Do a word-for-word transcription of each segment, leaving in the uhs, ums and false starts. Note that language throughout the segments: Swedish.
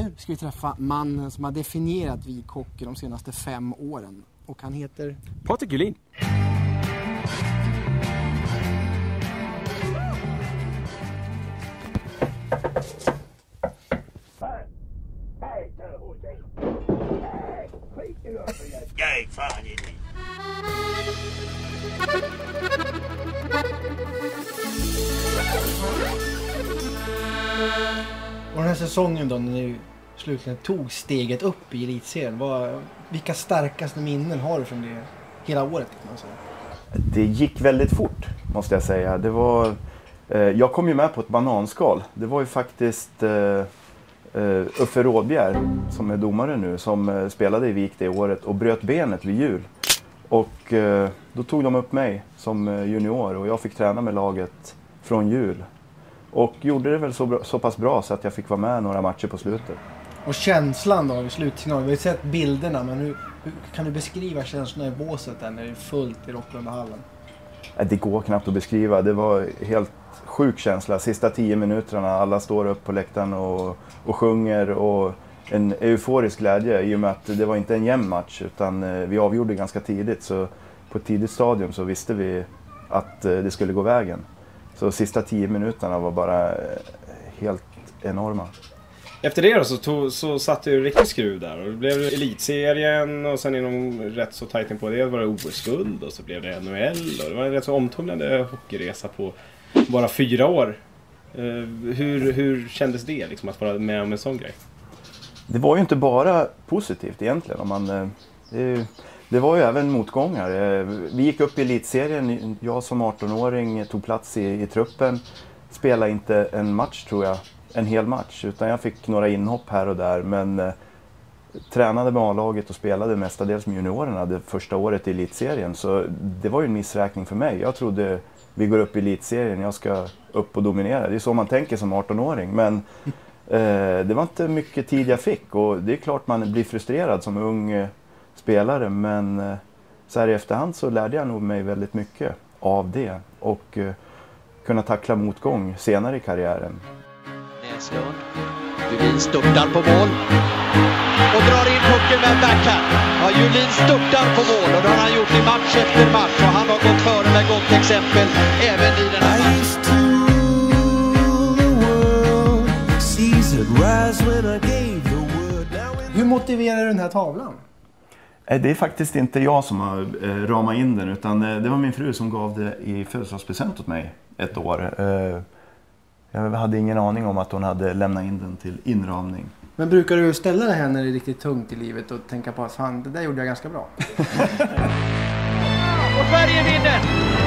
Nu ska vi träffa mannen som har definierat Vik-hockey de senaste fem åren. Och han heter... Patrik Julin. Nej, fan i dig. Och den här säsongen då, när ni slutligen tog steget upp i elitserien, vad, vilka starkaste minnen har du från det hela året, kan man säga? Det gick väldigt fort, måste jag säga. Det var, eh, jag kom ju med på ett bananskal. Det var ju faktiskt eh, uh, Uffe Rådbjer, som är domare nu, som uh, spelade i Vik det året och bröt benet vid jul. Och uh, då tog de upp mig som uh, junior och jag fick träna med laget från jul. Och gjorde det väl så, bra, så pass bra så att jag fick vara med några matcher på slutet. Och känslan då i slutsignalen, vi har ju sett bilderna, men hur, hur kan du beskriva känslan i båset där när det är fullt i Rocklundahallen? Det går knappt att beskriva, det var helt sjuk känsla. Sista tio minuterna, alla står upp på läktaren och, och sjunger och en euforisk glädje i och med att det var inte en jämn match utan vi avgjorde ganska tidigt, så på ett tidigt stadium så visste vi att det skulle gå vägen. Så sista tio minuterna var bara helt enorma. Efter det då så, tog, så satt ju riktigt skruv där och det blev elitserien och sen inom rätt så tajt in på det var det O S-guld och så blev det N H L och det var en rätt så omtumlande hockeyresa på bara fyra år. Uh, hur, hur kändes det liksom att vara med om en sån grej? Det var ju inte bara positivt egentligen. Om man, det, det var ju även motgångar. Vi gick upp i elitserien, jag som arton-åring tog plats i, i truppen, spelade inte en match tror jag. En hel match, utan jag fick några inhopp här och där, men eh, tränade med A-laget och spelade mestadels med juniorerna det första året i elitserien, så det var ju en missräkning för mig. Jag trodde vi går upp i elitserien, jag ska upp och dominera. Det är så man tänker som arton-åring, men eh, det var inte mycket tid jag fick och det är klart man blir frustrerad som ung eh, spelare, men eh, så här i efterhand så lärde jag nog mig väldigt mycket av det och eh, kunna tackla motgång senare i karriären. Näslund. Julin störtar på mål och drar in pucken med en backhand. Ja, Julin störtar på mål och det har han gjort i match efter match och han har gått före med gott exempel även i den här matchen. Hur motiverar du den här tavlan? Det är faktiskt inte jag som har ramat in den, utan det var min fru som gav det i födelsedagspresent åt mig ett år. Jag hade ingen aning om att hon hade lämnat in den till inramning. Men brukar du ställa det här när det är riktigt tungt i livet och tänka på att fan, det där gjorde jag ganska bra? Och Sverige vinner!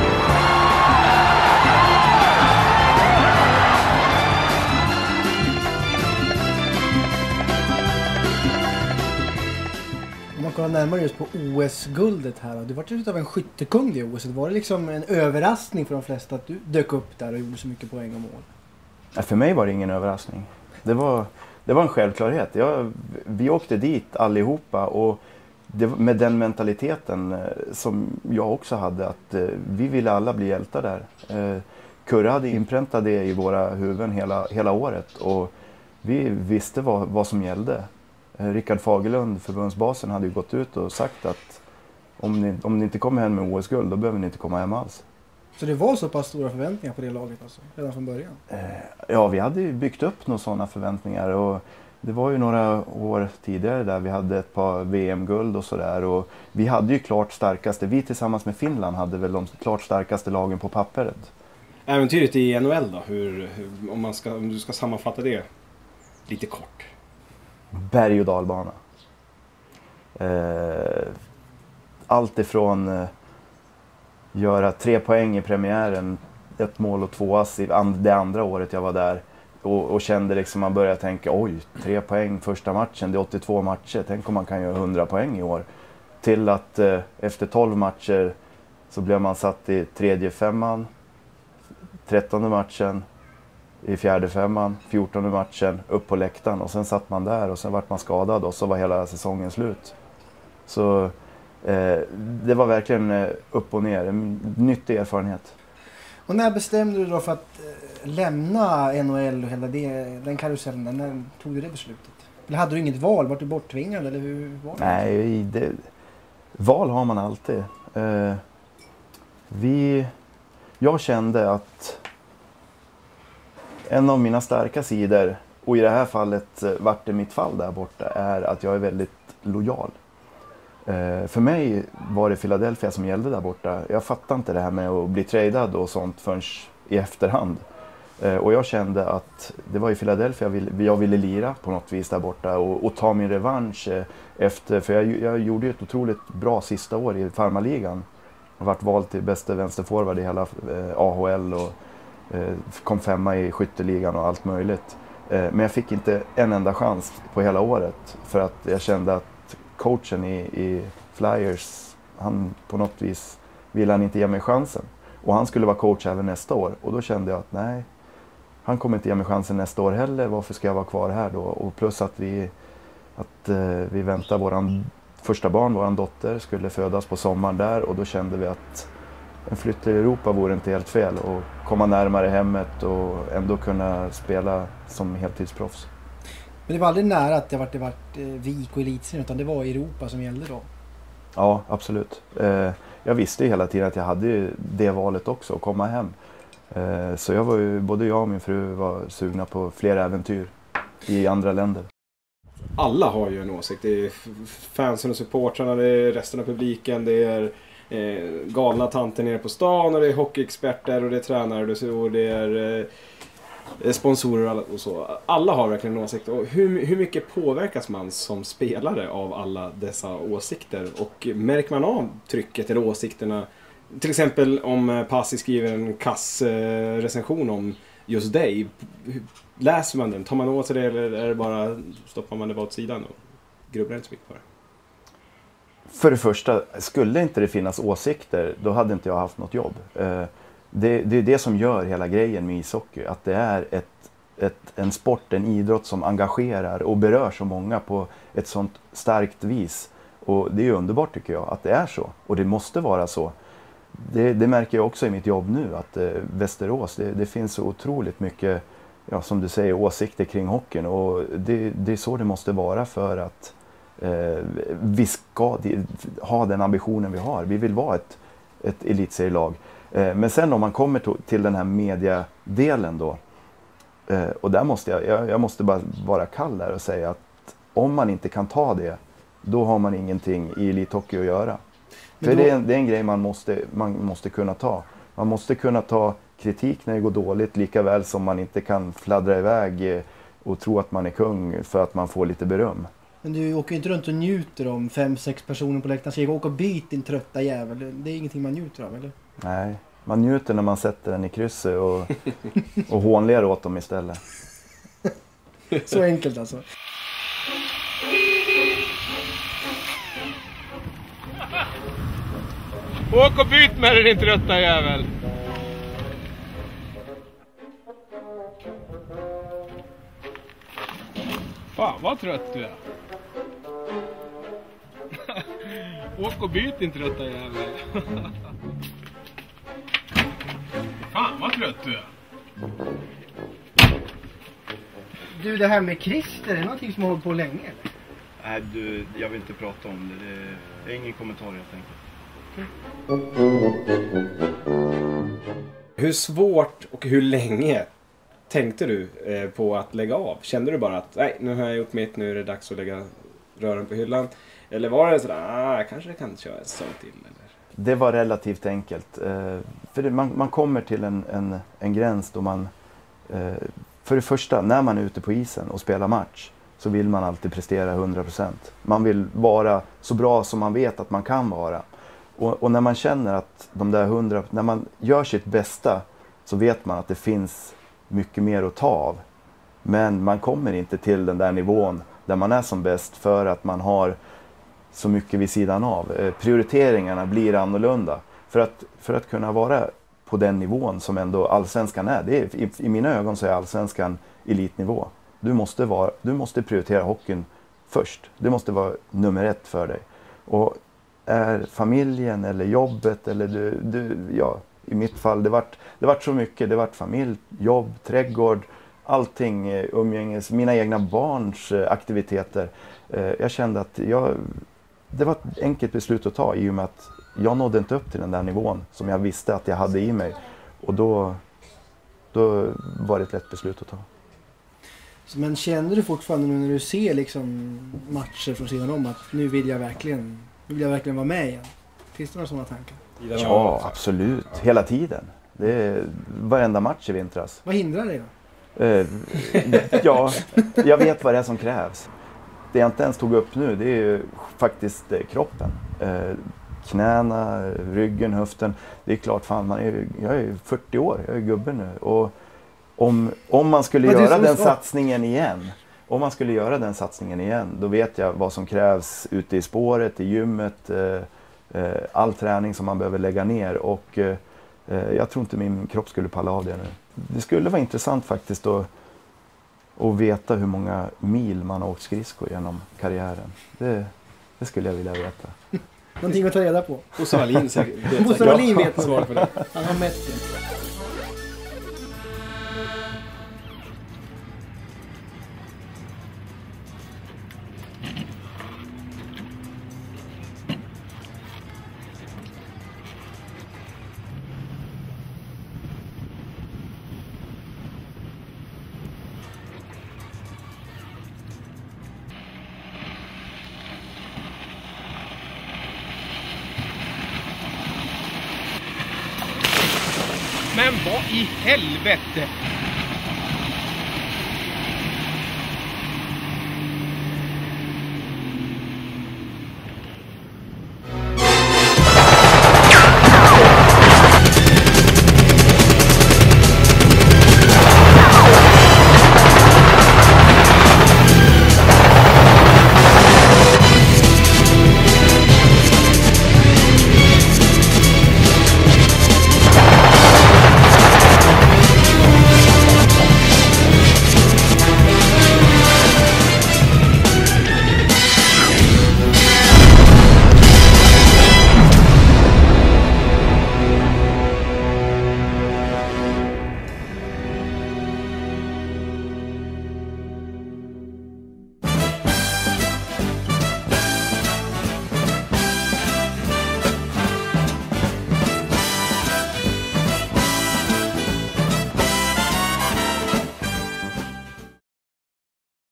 Om man kollar närmare just på O S-guldet här, du var lite av en skyttekung i O S. Var det liksom en överraskning för de flesta att du dök upp där och gjorde så mycket poäng och mål? Ja, för mig var det ingen överraskning. Det var, det var en självklarhet. Jag, vi åkte dit allihopa och det, med den mentaliteten som jag också hade, att eh, vi ville alla bli hjältar där. Eh, Kurre hade inpräntat det i våra huvuden hela, hela året och vi visste vad, vad som gällde. Eh, Rickard Fagerlund, förbundsbasen, hade ju gått ut och sagt att om ni, om ni inte kommer hem med O S-guld, då behöver ni inte komma hem alls. Så det var så pass stora förväntningar på det laget alltså, redan från början? Eh, ja, vi hade ju byggt upp några sådana förväntningar och det var ju några år tidigare där vi hade ett par V M-guld och sådär och vi hade ju klart starkaste, vi tillsammans med Finland hade väl de klart starkaste lagen på pappret. Äventyret i N H L då, hur, hur, om, man ska, om du ska sammanfatta det lite kort. Berg- och dalbana. Eh, allt ifrån eh, göra tre poäng i premiären, ett mål och två ass i and, det andra året jag var där och, och kände liksom, man började tänka, oj, tre poäng första matchen, det är åttiotvå matcher, tänk om man kan göra hundra poäng i år. Till att eh, efter tolv matcher så blev man satt i tredje femman, trettonde matchen i fjärde femman, fjortonde matchen upp på läktaren och sen satt man där och sen vart man skadad och så var hela säsongen slut. Så eh, det var verkligen eh, upp och ner, en nyttig erfarenhet. Och när bestämde du då för att eh, lämna N H L och hela det, den karusellen, när tog du det beslutet? Eller hade du inget val? Var du borttvingad eller hur var det? Nej, det, val har man alltid. Eh, vi, jag kände att en av mina starka sidor, och i det här fallet vart det mitt fall där borta, är att jag är väldigt lojal. Eh, för mig var det Philadelphia som gällde där borta. Jag fattade inte det här med att bli tradad och sånt förrän i efterhand. Eh, och jag kände att det var i Philadelphia jag ville, jag ville lira på något vis där borta och, och ta min revansch eh, efter. För jag, jag gjorde ju ett otroligt bra sista år i farmarligan. Jag varit vald till bästa vänsterforward i hela eh, A H L och eh, kom femma i skytteligan och allt möjligt. Eh, men jag fick inte en enda chans på hela året för att jag kände att coachen i, i Flyers, han på något vis ville han inte ge mig chansen. Och han skulle vara coach även nästa år. Och då kände jag att nej, han kommer inte ge mig chansen nästa år heller. Varför ska jag vara kvar här då? Och plus att vi, att, eh, vi väntar våran första barn, våran dotter, skulle födas på sommaren där. Och då kände vi att en flytt till Europa vore inte helt fel. Och komma närmare hemmet och ändå kunna spela som heltidsproffs. Men det var aldrig nära att det var, det var Vik och Elitserien, utan det var Europa som gällde då? Ja, absolut. Eh, jag visste ju hela tiden att jag hade det valet också, att komma hem. Eh, så jag var ju, både jag och min fru var sugna på fler äventyr i andra länder. Alla har ju en åsikt. Det är fansen och supportrarna, det är resten av publiken, det är eh, galna tanter nere på stan och det är hockeyexperter och det är tränare och det är eh, sponsorer och så. Alla har verkligen en åsikt. Och hur, hur mycket påverkas man som spelare av alla dessa åsikter? Och märker man av trycket eller åsikterna? Till exempel om Pasi skriver en kass eh, recension om just dig. Läser man den? Tar man åt sig det eller är det bara stoppar man det bara åt sidan och grubblar inte så mycket på det? För det första, skulle inte det finnas åsikter, då hade inte jag haft något jobb. Eh, det, det är det som gör hela grejen med ishockey. Att det är ett, ett, en sport, en idrott som engagerar och berör så många på ett sånt starkt vis. Och det är underbart tycker jag att det är så. Och det måste vara så. Det, det märker jag också i mitt jobb nu, att eh, Västerås, det, det finns så otroligt mycket, ja, som du säger, åsikter kring hockeyn. Och det, det är så det måste vara för att eh, vi ska ha den ambitionen vi har. Vi vill vara ett, ett elitserielag. Eh, men sen om man kommer to- till den här mediadelen då, eh, och där måste jag, jag, jag måste bara vara kall där och säga att om man inte kan ta det, då har man ingenting i elithockey att göra. För då... det, är en, det är en grej man måste, man måste kunna ta. Man måste kunna ta kritik när det går dåligt, lika väl som man inte kan fladdra iväg och tro att man är kung för att man får lite beröm. Men du åker inte runt och njuter om fem, sex personer på läktaren. Så jag åker och byt din trötta jävel. Det är ingenting man njuter av, eller? Nej, man njuter när man sätter den i krysset och, och hånler åt dem istället. Så enkelt alltså. Åk och byt med dig din trötta jävel. Fan vad trött du är. Åk och byt din trötta jävel. Fan vad trött du är. Du, det här med Christer, är det någonting som har hållit på länge eller? Nej du, jag vill inte prata om det. Det, det är ingen kommentar helt enkelt. Hur svårt och hur länge tänkte du eh, på att lägga av? Kände du bara att nej, nu har jag gjort mitt, nu är det dags att lägga rören på hyllan? Eller var det sådär, ah, kanske jag kan köra ett sånt till? Eller? Det var relativt enkelt. Eh, för det, man, man kommer till en, en, en gräns då man, eh, för det första, när man är ute på isen och spelar match, så vill man alltid prestera hundra procent. Man vill vara så bra som man vet att man kan vara. Och, och när man känner att de där hundra, när man gör sitt bästa, så vet man att det finns mycket mer att ta av. Men man kommer inte till den där nivån där man är som bäst för att man har så mycket vid sidan av. Eh, prioriteringarna blir annorlunda. För att, för att kunna vara på den nivån som ändå allsvenskan är. Det är i, i mina ögon så är allsvenskan elitnivå. Du måste, vara, du måste prioritera hockeyn först. Det måste vara nummer ett för dig. Och är familjen eller jobbet eller du, du ja, i mitt fall det vart det vart så mycket, det vart familj, jobb, trädgård, allting, eh, umgänges, mina egna barns eh, aktiviteter. Eh, jag kände att jag, det var ett enkelt beslut att ta i och med att jag nådde inte upp till den där nivån som jag visste att jag hade i mig. Och då, då var det ett lätt beslut att ta. Men känner du fortfarande nu när du ser liksom matcher från sidan om att nu vill jag verkligen, nu vill jag verkligen vara med igen? Finns det några sådana tankar? Ja, absolut. Hela tiden. Det är varenda match i vintras. Vad hindrar dig då? Eh, ja, jag vet vad det är som krävs. Det jag inte ens tog upp nu, det är ju faktiskt eh, kroppen. Eh, knäna, ryggen, höften. Det är klart, fan, man är, jag är fyrtio år, jag är gubbe nu. Och om, om man skulle Vad göra den så? satsningen igen, om man skulle göra den satsningen igen, då vet jag vad som krävs ute i spåret, i gymmet, eh, eh, all träning som man behöver lägga ner. Och eh, jag tror inte min kropp skulle palla av det nu. Det skulle vara intressant faktiskt att, att veta hur många mil man har åkt skridskor genom karriären. Det, det skulle jag vilja veta. Någonting att ta reda på. Bosse Wallin säkert. Bosse Wallin vet svar på det. Han har mätt det. Men vad i helvete?